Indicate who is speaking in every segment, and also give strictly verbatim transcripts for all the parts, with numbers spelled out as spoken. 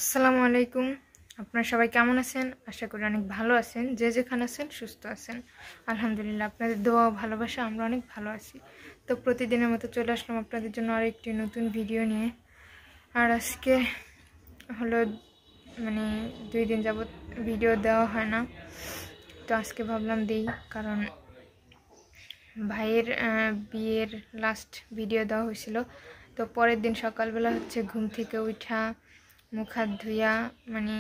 Speaker 1: আসসালামু আলাইকুম। আপনারা সবাই কেমন আছেন? আশা করি অনেক ভালো আছেন। যে যেখানে আছেন সুস্থ আছেন। আলহামদুলিল্লাহ, আপনাদের দোয়া ও ভালোবাসা আমরা অনেক ভালো আছি। তো প্রতিদিনের মতো চলে আসলাম আপনাদের জন্য আর একটি নতুন ভিডিও নিয়ে। আর আজকে হলো মানে দুই দিন যাবত ভিডিও দেওয়া হয় না, তো আজকে ভাবলাম দিই, কারণ ভাইয়ের বিয়ের লাস্ট ভিডিও দেওয়া হয়েছিল। তো পরের দিন সকালবেলা হচ্ছে ঘুম থেকে উঠা, মুখ হাত ধুইয়া, মানে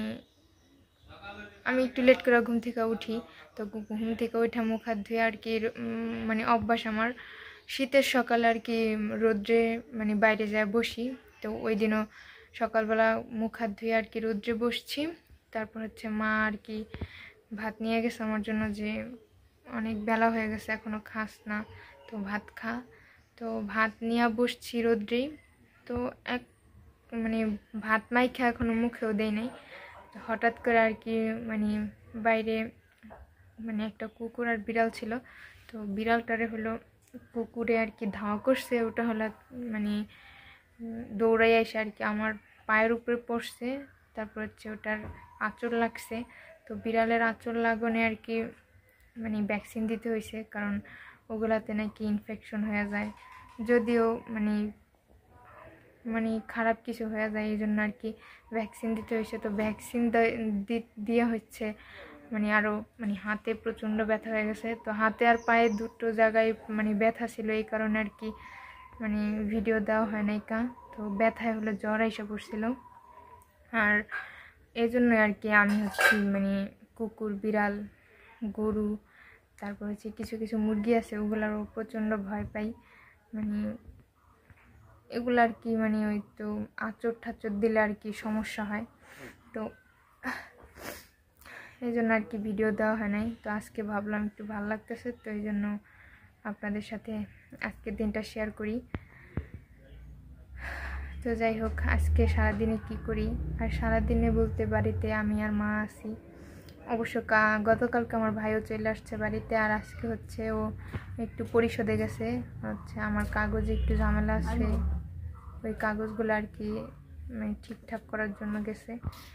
Speaker 1: আমি একটু লেট করে ঘুম থেকে উঠি, তো ঘুম থেকে উঠা মুখ হাত ধুয়ে আর কি মানে অভ্যাস আমার শীতের সকালে আর কি রোদ্রে মানে বাইরে যায় বসি। তো ওই দিনও সকালবেলা মুখ হাত ধুয়ে আর কি রোদ্রে বসছি। তারপর হচ্ছে মা আর কি ভাত নিয়ে গেছে আমার জন্য, যে অনেক বেলা হয়ে গেছে এখনও খাস না, তো ভাত খা। তো ভাত নিয়ে বসছি রোদ্রেই। তো এক মানে ভাত মাইখা এখনও মুখেও দেয় নাই, হঠাৎ করে আর কি মানে বাইরে মানে একটা কুকুর আর বিড়াল ছিল, তো বিড়ালটারে হলো কুকুরে আর কি ধাওয়া করছে। ওটা হলো মানে দৌড়াই এসে আর কি আমার পায়ের উপরে পড়ছে। তারপর হচ্ছে ওটার আঁচড় লাগছে। তো বিড়ালের আঁচড় লাগনে আর কি মানে ভ্যাকসিন দিতে হয়েছে, কারণ ওগুলাতে নাকি ইনফেকশন হয়ে যায়, যদিও মানে মানে খারাপ কিছু হয়ে যায়, এই জন্য আর কি ভ্যাকসিন দিতে হয়েছে। তো ভ্যাকসিন দেওয়া হচ্ছে মানে আরও মানে হাতে প্রচণ্ড ব্যথা হয়ে গেছে। তো হাতে আর পায়ে দুটো জায়গায় মানে ব্যথা ছিল, এই কারণে আর কি মানে ভিডিও দেওয়া হয় নাই কা। তো ব্যথায় হলো জ্বর এসে পড়ছিল, আর এই জন্য আর কি আমি হচ্ছি মানে কুকুর, বিড়াল, গরু, তারপর হচ্ছে কিছু কিছু মুরগি আছে, ওগুলারও প্রচণ্ড ভয় পাই। মানে এগুলো আর কি মানে ওই তো আঁচড় ঠাচড় দিলে আর কি সমস্যা হয়, তো এই জন্য আর কি ভিডিও দেওয়া হয় নাই। তো আজকে ভাবলাম একটু ভালো লাগতেছে, তো এই জন্য আপনাদের সাথে আজকের দিনটা শেয়ার করি। তো যাই হোক, আজকে সারাদিনে কি করি, আর সারাদিনে বলতে বাড়িতে আমি আর মা আছি। অবশ্য গতকালকে আমার ভাইও চলে আসছে বাড়িতে, আর আজকে হচ্ছে ও একটু পরিশোধে গেছে, হচ্ছে আমার কাগজে একটু ঝামেলা আছে, ওই কাগজগুলো আর কি মানে ঠিকঠাক করার জন্য গেছে।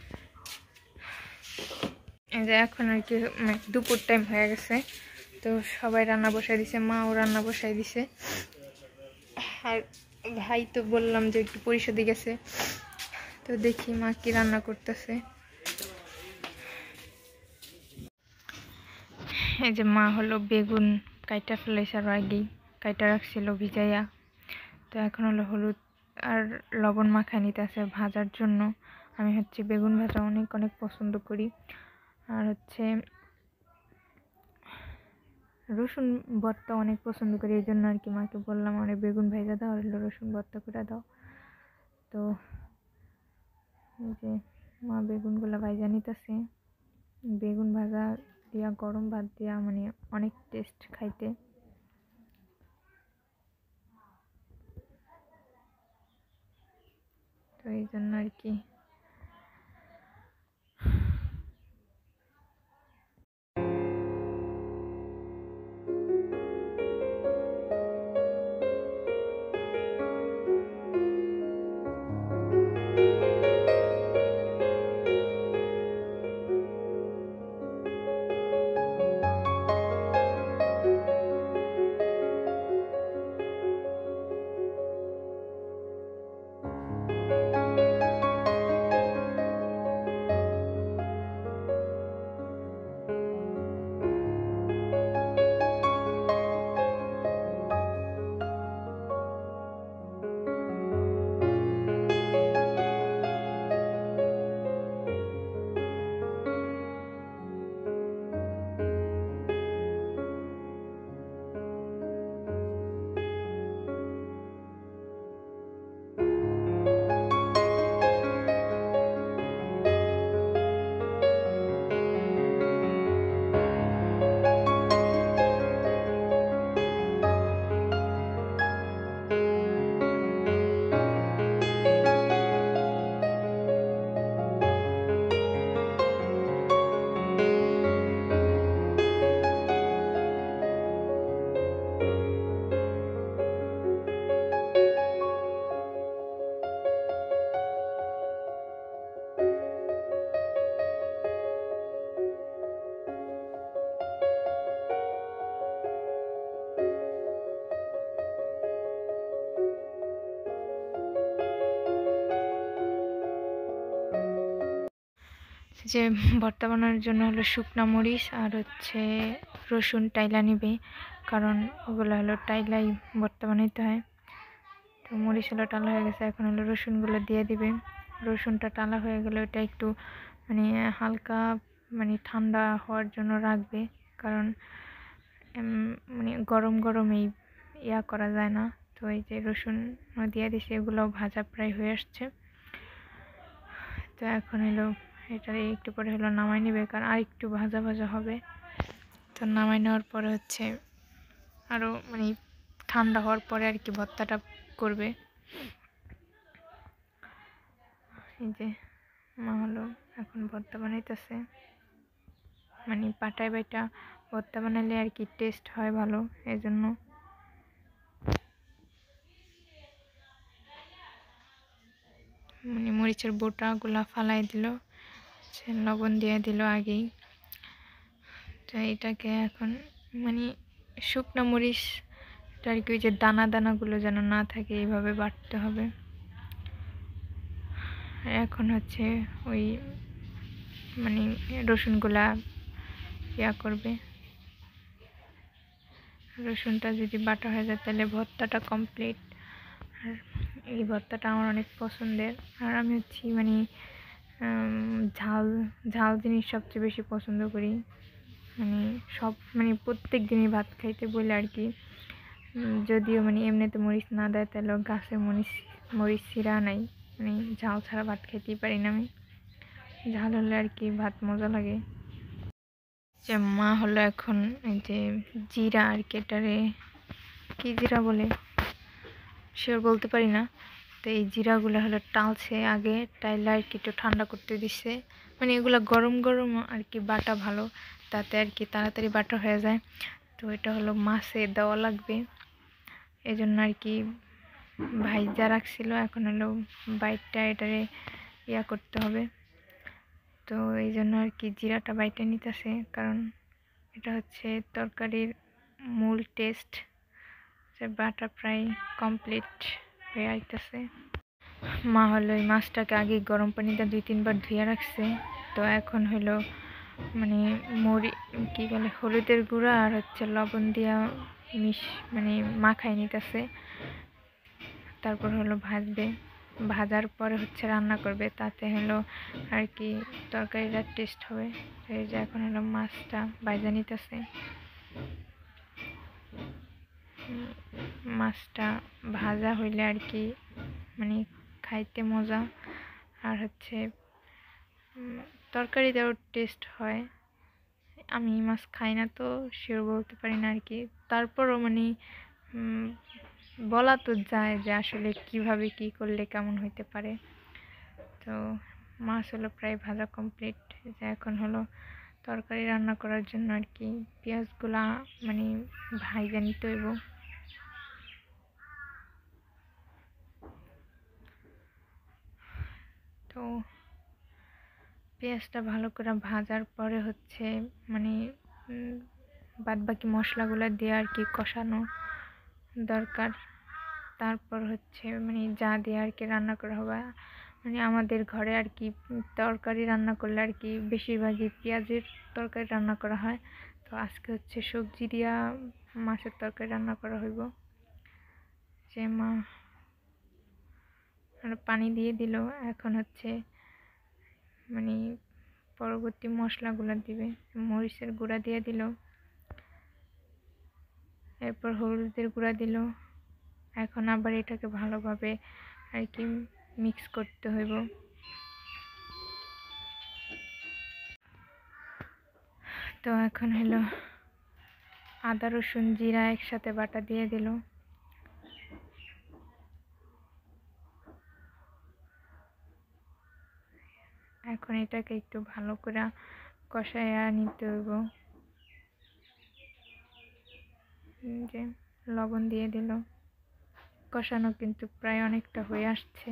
Speaker 1: এই যে এখন আর কি দুপুর টাইম হয়ে গেছে, তো সবাই রান্না বসাই দিছে, মাও রান্না বসাই দিছে। আর ভাই তো বললাম যে একটু পরিশোধে গেছে, তো দেখি মা কি রান্না করতেছে। এই যে মা হলো বেগুন কাইটা ফেলেছে, আর আগেই কাইটা রাখছিল ভিজাইয়া। তো এখন হলো হলুদ আর লবণ মাখায় নিতে আছে ভাজার জন্য। আমি হচ্ছে বেগুন ভাজা অনেক অনেক পছন্দ করি, আর হচ্ছে রসুন ভর্তা অনেক পছন্দ করি, এই জন্য আর কি মাকে বললাম অনেক বেগুন ভাজা দাও, আর হলো রসুন ভর্তা করে দাও। তো এই যে মা বেগুনগুলো ভাজা নিতেছে, বেগুন ভাজা দিয়া গরম ভাত দিয়া মানে অনেক টেস্ট খাইতে। তো এই জন্য আর কি যে ভর্তা বানানোর জন্য হলো শুকনা মরিচ আর হচ্ছে রসুন টাইলা নিবে, কারণ ওগুলো হলো টাইলাই ভর্তা বানাইতে হয়। তো মরিচ হলো টালা হয়ে গেছে, এখন হলো রসুনগুলো দিয়ে দিবে। রসুনটা টালা হয়ে গেলে ওটা একটু মানে হালকা মানে ঠান্ডা হওয়ার জন্য রাখবে, কারণ মানে গরম গরম এই ইয়া করা যায় না। তো এই যে রসুন দিয়ে দিছে, এগুলো ভাজা প্রায় হয়ে আসছে। তো এখন হলো এটা একটু পরে হলো নামাই নেবে, কারণ আর একটু ভাজা ভাজা হবে। তো নামাই নেওয়ার পরে হচ্ছে আরও মানে ঠান্ডা হওয়ার পরে আর কি ভর্তাটা করবে। এই যে মা হলো এখন ভর্তা বানাইতেছে, মানে পাটায় বাইটা ভর্তা বানালে আর কি টেস্ট হয় ভালো, এই জন্য। মানে মরিচের বোটাগুলা ফালাই দিল, লবণ দিয়ে দিল আগেই। তো এটাকে এখন মানে শুকনো মরিচ আর কি ওই যে দানা দানাগুলো যেন না থাকে এইভাবে বাটতে হবে। এখন হচ্ছে ওই মানে রসুনগুলা ইয়া করবে। রসুনটা যদি বাটা হয়ে যায় তাহলে ভর্তাটা কমপ্লিট। আর এই ভর্তাটা আমার অনেক পছন্দের, আর আমি হচ্ছি মানে ঝাল ঝাল জিনিস সবচেয়ে বেশি পছন্দ করি। মানে সব মানে প্রত্যেক দিনই ভাত খাইতে বলে আর কি, যদিও মানে এমনিতে মরিচ না দেয় তাহলে গাছে মরিচ মরিচ ছিঁড়া নাই, মানে ঝাল ছাড়া ভাত খাইতেই পারি না আমি। ঝাল হলে আর কি ভাত মজা লাগে। যে মা হলো এখন এই যে জিরা আর কি, এটারে কি জিরা বলে শিওর বলতে পারি না। তো এই জিরাগুলো হলো টালছে আগে, টাইলে আর কি একটু ঠান্ডা করতে দিচ্ছে। মানে এগুলো গরম গরম আর কি বাটা ভালো, তাতে আর কি তাড়াতাড়ি বাটা হয়ে যায়। তো এটা হলো মাছে দেওয়া লাগবে, এই জন্য আর কি ভাইজা রাখছিল। এখন হলো বাইটটা এটারে ইয়া করতে হবে। তো এই জন্য আর কি জিরাটা বাইটে নিতেছে, কারণ এটা হচ্ছে তরকারির মূল টেস্ট। বাটা প্রায় কমপ্লিট হয়ে আইতেছে। মা হলো এই মাছটাকে আগে গরম পানিতে দুই তিনবার ধুয়ে রাখছে। তো এখন হলো মানে মরি কি বলে হলুদের গুঁড়া আর হচ্ছে লবণ দিয়া মিশ মানে মাখাই নিতেছে, তারপর হলো ভাজবে। ভাজার পরে হচ্ছে রান্না করবে, তাতে হলো আর কি তরকারিটা টেস্ট হবে। এই যে এখন হলো মাছটা ভাজা নিতেছে। মাছটা ভাজা হইলে আর কি মানে খাইতে মজা, আর হচ্ছে তরকারিতেও টেস্ট হয়। আমি মাছ খাই না তো শিওর বলতে পারি না আর কি, তারপরও মানে বলা তো যায় যে আসলে কিভাবে কি করলে কেমন হইতে পারে। তো মাছ হলো প্রায় ভাজা কমপ্লিট। এখন হলো তরকারি রান্না করার জন্য আর কি পেঁয়াজগুলা মানে ভাজা নিতে হইব। তো পেঁয়াজটা ভালো করে ভাজার পরে হচ্ছে মানে বাদ বাকি মশলাগুলো দিয়ে আর কি কষানো দরকার। তারপর হচ্ছে মানে যা দিয়ে আর কি রান্না করা হবে, মানে আমাদের ঘরে আর কি তরকারি রান্না করলে আর কি বেশিরভাগই পেঁয়াজের তরকারি রান্না করা হয়। তো আজকে হচ্ছে সবজি দিয়া মাছের তরকারি রান্না করা হইব। যে মা পানি দিয়ে দিল, এখন হচ্ছে মানে পরবর্তী মশলাগুলো দিবে। মরিচের গুঁড়া দিয়ে দিল, এরপর হলুদের গুঁড়া দিল। এখন আবার এটাকে ভালোভাবে আর কি মিক্স করতে হইব। তো এখন হলো আদা রসুন জিরা একসাথে বাটা দিয়ে দিল। এখন এটাকে একটু ভালো করে কষাইয়া নিতে হইব। যে লবণ দিয়ে দিল, কষানো কিন্তু প্রায় অনেকটা হয়ে আসছে।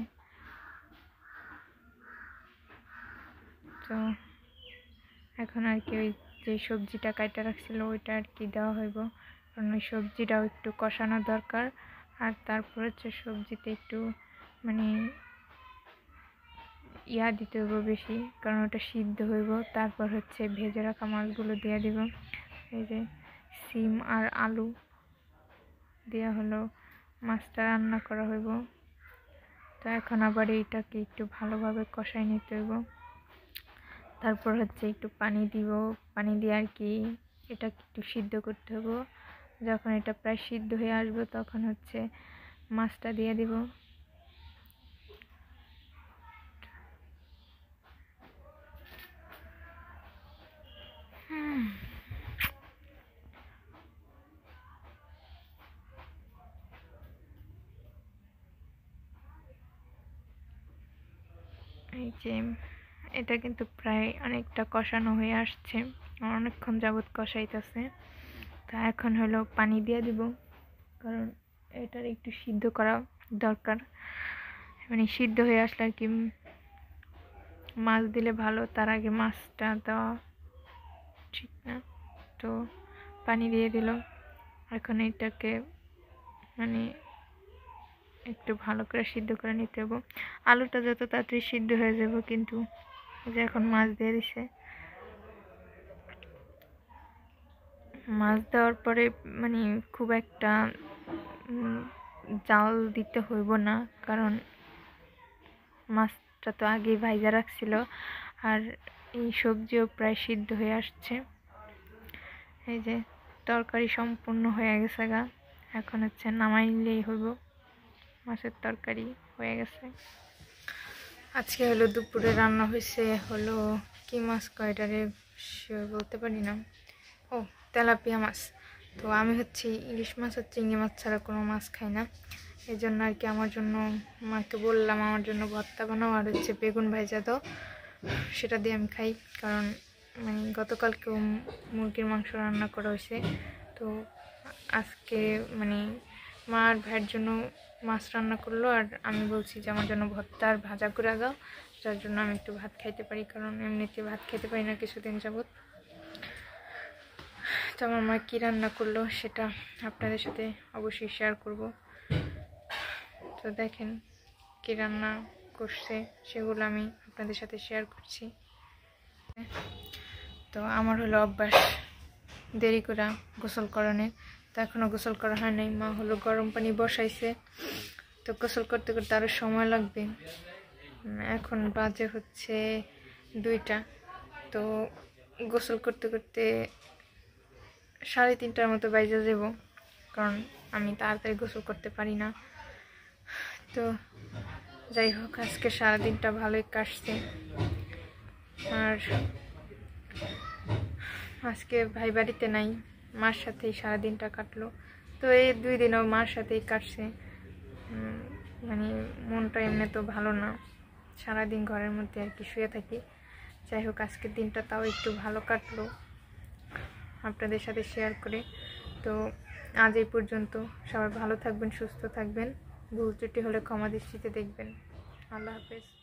Speaker 1: তো এখন আর কি ওই যে সবজিটা কাটা রাখছিল ওইটা আর কি দেওয়া হইব, কারণ ওই সবজিটাও একটু কষানো দরকার। আর তারপর হচ্ছে সবজিতে একটু মানে ইয়া দিতে হইব বেশি, কারণ ওটা সিদ্ধ হইব। তারপর হচ্ছে ভেজে রাখা মাছগুলো দিয়ে দিব। এই যে সিম আর আলু দেওয়া হলো, মাছটা রান্না করা হইব। তো এখন আবার এইটাকে একটু ভালোভাবে কষাই নিতে হইব। তারপর হচ্ছে একটু পানি দিব, পানি দিয়ে আর কি এটাকে একটু সিদ্ধ করতে হবে। যখন এটা প্রায় সিদ্ধ হয়ে আসবে তখন হচ্ছে মাছটা দিয়ে দিব। এই যে এটা কিন্তু প্রায় অনেকটা কষানো হয়ে আসছে, অনেকক্ষণ যাবত কষাইতেছে। তা এখন হলো পানি দিয়ে দিব, কারণ এটার একটু সিদ্ধ করা দরকার। মানে সিদ্ধ হয়ে আসলে আর কি মাছ দিলে ভালো, তার আগে মাছটা দেওয়া ঠিক না। তো পানি দিয়ে দিল। এখন এটাকে মানে একটু ভালো করে সিদ্ধ করে নিতে হবে। আলুটা যত তাড়াতাড়ি সিদ্ধ হয়ে যাবে, কিন্তু যে এখন মাছ দিয়ে দিছে, মাছ দেওয়ার পরে মানে খুব একটা জাল দিতে হইব না, কারণ মাছটা তো আগেই ভাজা রাখছিল আর এই সবজিও প্রায় সিদ্ধ হয়ে আসছে। এই যে তরকারি সম্পূর্ণ হয়ে গেছে গা, এখন হচ্ছে নামাইলেই হইব। মাছের তরকারি হয়ে গেছে। আজকে হলো দুপুরে রান্না হয়েছে হলো কি মাছ কয়টারে বলতে পারি না, ও তেলাপিয়া মাছ। তো আমি হচ্ছে ইলিশ মাছ আর চিংড়ি মাছ ছাড়া কোনো মাছ খাই না, এই জন্য আর কি আমার জন্য মাকে বললাম আমার জন্য ভর্তা বানাও আর হচ্ছে বেগুন ভাজা দাও, সেটা দিয়ে আমি খাই। কারণ মানে গতকালকেও মুরগির মাংস রান্না করা হয়েছে, তো আজকে মানে মা আর ভাইয়ের জন্য মাছ রান্না করলো, আর আমি বলছি যে আমার জন্য ভর্তা আর ভাজা করে দাও, যার জন্য আমি একটু ভাত খাইতে পারি, কারণ এমনিতে ভাত খেতে পারি না কিছুদিন যাবত। তো আমার মা কী রান্না করলো সেটা আপনাদের সাথে অবশ্যই শেয়ার করব। তো দেখেন কী রান্না করছে সেগুলো আমি আপনাদের সাথে শেয়ার করছি। তো আমার হলো অভ্যাস দেরি করে গোসল করানোর, তো এখনও গোসল করা হয় নাই। মা হলো গরম পানি বসাইছে, তো গোসল করতে করতে আরও সময় লাগবে। এখন বাজে হচ্ছে দুইটা, তো গোসল করতে করতে সাড়ে তিনটার মতো বাইজে যাব, কারণ আমি তাড়াতাড়ি গোসল করতে পারি না। তো যাই হোক, আজকে সারাদিনটা ভালোই কাটছে। আর আজকে ভাই বাড়িতে নাই, মার সাথেই সারাদিনটা কাটলো। তো এই দুই দিনও মার সাথেই কাটছে। মানে মনটা এমনি তো ভালো না, সারাদিন ঘরের মধ্যে আর কি শুয়ে থাকি। যাই হোক, আজকের দিনটা তাও একটু ভালো কাটলো আপনাদের সাথে শেয়ার করে। তো আজ এই পর্যন্ত, সবাই ভালো থাকবেন, সুস্থ থাকবেন, ভুল ত্রুটি হলে ক্ষমা দৃষ্টিতে দেখবেন। আল্লাহ হাফেজ।